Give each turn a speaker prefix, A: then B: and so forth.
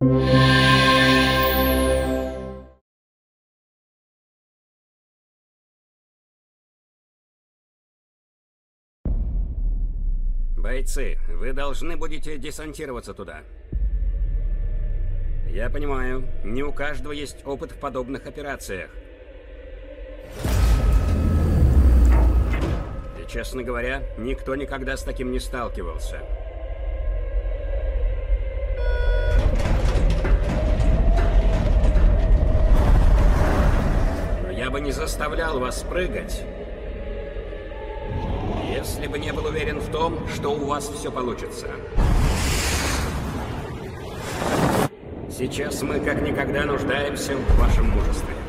A: Бойцы, вы должны будете десантироваться туда. Я понимаю, не у каждого есть опыт в подобных операциях. И, честно говоря, никто никогда с таким не сталкивался. Но я бы не заставлял вас прыгать, если бы не был уверен в том, что у вас все получится. Сейчас мы как никогда нуждаемся в вашем мужестве.